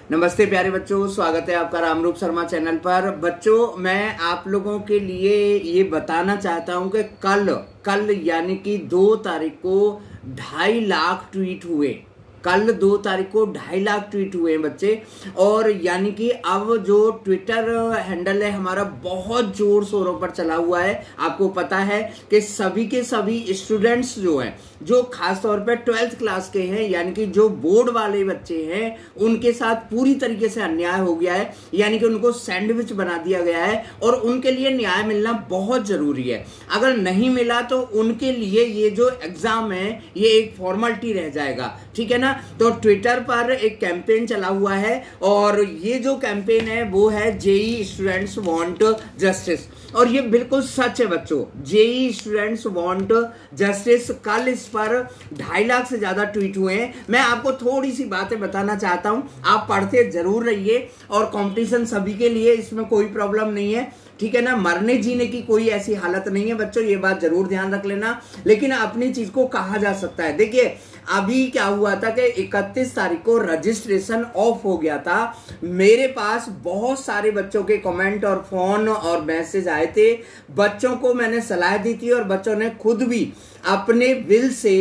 नमस्ते प्यारे बच्चों, स्वागत है आपका रामरूप शर्मा चैनल पर। बच्चों, मैं आप लोगों के लिए ये बताना चाहता हूं कि कल यानी कि 2 तारीख को 2.5 लाख ट्वीट हुए। कल 2 तारीख को 2.5 लाख ट्वीट हुए हैं बच्चे। और यानी कि अब जो ट्विटर हैंडल है हमारा बहुत जोर शोरों पर चला हुआ है। आपको पता है कि सभी के सभी स्टूडेंट्स जो हैं, जो खास तौर पर 12th क्लास के हैं, यानी कि जो बोर्ड वाले बच्चे हैं, उनके साथ पूरी तरीके से अन्याय हो गया है। यानी कि उनको सैंडविच बना दिया गया है और उनके लिए न्याय मिलना बहुत जरूरी है। अगर नहीं मिला तो उनके लिए ये जो एग्जाम है ये एक फॉर्मेलिटी रह जाएगा, ठीक है ना। तो ट्विटर पर एक कैंपेन चला हुआ है और ये जो कैंपेन है वो है जेई स्टूडेंट्स वांट जस्टिस। और ये बिल्कुल सच है बच्चों, जेई स्टूडेंट्स वांट जस्टिस। कल इस पर 2.5 लाख से ज्यादा ट्वीट हुए हैं। मैं आपको थोड़ी सी बातें बताना चाहता हूं, आप पढ़ते जरूर रहिए। और कंपटीशन सभी के लिए, इसमें कोई प्रॉब्लम नहीं है, ठीक है ना। मरने जीने की कोई ऐसी हालत नहीं है बच्चों, ये बात जरूर ध्यान रख लेना। लेकिन अपनी चीज को कहा जा सकता है। देखिए, अभी क्या हुआ था कि 31 तारीख को रजिस्ट्रेशन ऑफ हो गया था। मेरे पास बहुत सारे बच्चों के कमेंट और फोन और मैसेज आए थे। बच्चों को मैंने सलाह दी थी और बच्चों ने खुद भी अपने विल से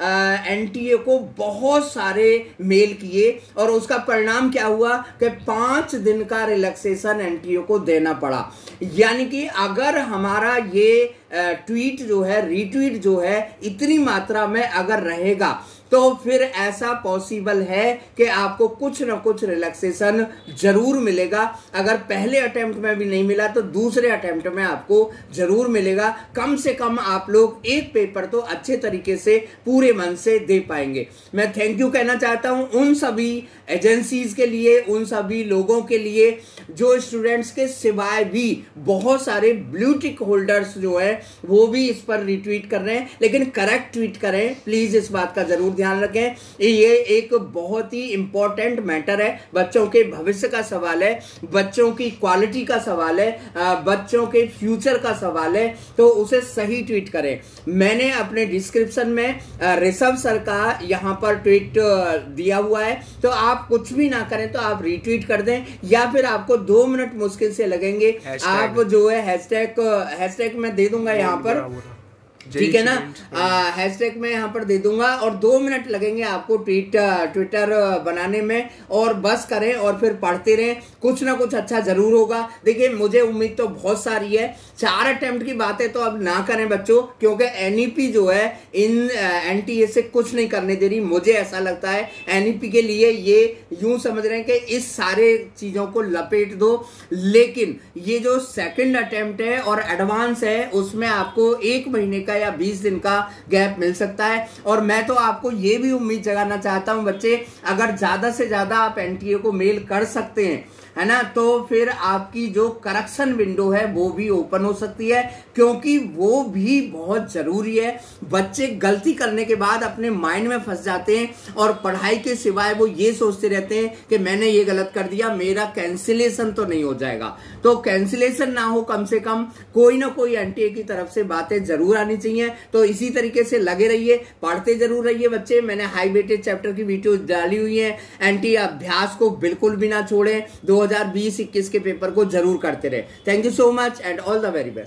एनटीए को बहुत सारे मेल किए और उसका परिणाम क्या हुआ कि 5 दिन का रिलैक्सेशन एनटीए को देना पड़ा। यानी कि अगर हमारा ये ट्वीट जो है, रीट्वीट जो है, इतनी मात्रा में अगर रहेगा तो फिर ऐसा पॉसिबल है कि आपको कुछ ना कुछ रिलैक्सेशन जरूर मिलेगा। अगर पहले अटेम्प्ट में भी नहीं मिला तो दूसरे अटेम्प्ट में आपको जरूर मिलेगा। कम से कम आप लोग एक पेपर तो अच्छे तरीके से पूरे मन से दे पाएंगे। मैं थैंक यू कहना चाहता हूं उन सभी एजेंसीज के लिए, उन सभी लोगों के लिए जो स्टूडेंट्स के सिवाय भी बहुत सारे ब्लू टिक होल्डर्स जो है वो भी इस पर रिट्वीट कर रहे हैं। लेकिन करेक्ट ट्वीट करें प्लीज, इस बात का जरूर ध्यान रखें। ये एक बहुत ही इंपॉर्टेंट मैटर है, बच्चों के भविष्य का सवाल है, बच्चों की क्वालिटी का सवाल है, बच्चों के फ्यूचर का सवाल है, तो उसे सही ट्वीट करें। मैंने अपने डिस्क्रिप्शन में ऋषभ सर का यहां पर ट्वीट दिया हुआ है, तो आप कुछ भी ना करें तो आप रिट्वीट कर दें, या फिर आपको 2 मिनट मुश्किल से लगेंगे। आप जो है हैशटैग मैं दे दूंगा यहाँ पर, ठीक है ना, हैशटैग में यहाँ पर दे दूंगा और 2 मिनट लगेंगे आपको ट्विटर बनाने में। और बस करें और फिर पढ़ते रहें, कुछ ना कुछ अच्छा जरूर होगा। देखिए, मुझे उम्मीद तो बहुत सारी है। 4 अटेम्प्ट की बातें तो अब ना करें बच्चों, क्योंकि एनईपी जो है इन एनटीए से कुछ नहीं करने दे रही। मुझे ऐसा लगता है एनईपी के लिए ये यूं समझ रहे हैं कि इस सारे चीजों को लपेट दो। लेकिन ये जो सेकंड अटेम्प्ट है और एडवांस है, उसमें आपको 1 महीने का या 20 दिन का गैप मिल सकता है। और मैं तो आपको ये भी उम्मीद जगाना चाहता हूं बच्चे, अगर ज्यादा से ज्यादा आप एनटीए को मेल कर सकते हैं, है ना, तो फिर आपकी जो करेक्शन विंडो है वो भी ओपन हो सकती है, क्योंकि वो भी बहुत जरूरी है। बच्चे गलती करने के बाद अपने माइंड में फंस जाते हैं और पढ़ाई के सिवाय वो ये सोचते रहते हैं कि मैंने ये गलत कर दिया, मेरा कैंसिलेशन तो नहीं हो जाएगा। तो कैंसिलेशन ना हो, कम से कम कोई ना कोई एनटीए की तरफ से बातें जरूर आनी चाहिए। तो इसी तरीके से लगे रहिए, पढ़ते जरूर रहिए बच्चे। मैंने हाई वेटेज चैप्टर की वीडियो डाली हुई है। एनटीए अभ्यास को बिल्कुल भी ना छोड़ें, 2020-21 के पेपर को जरूर करते रहे। Thank you so much and all the very best.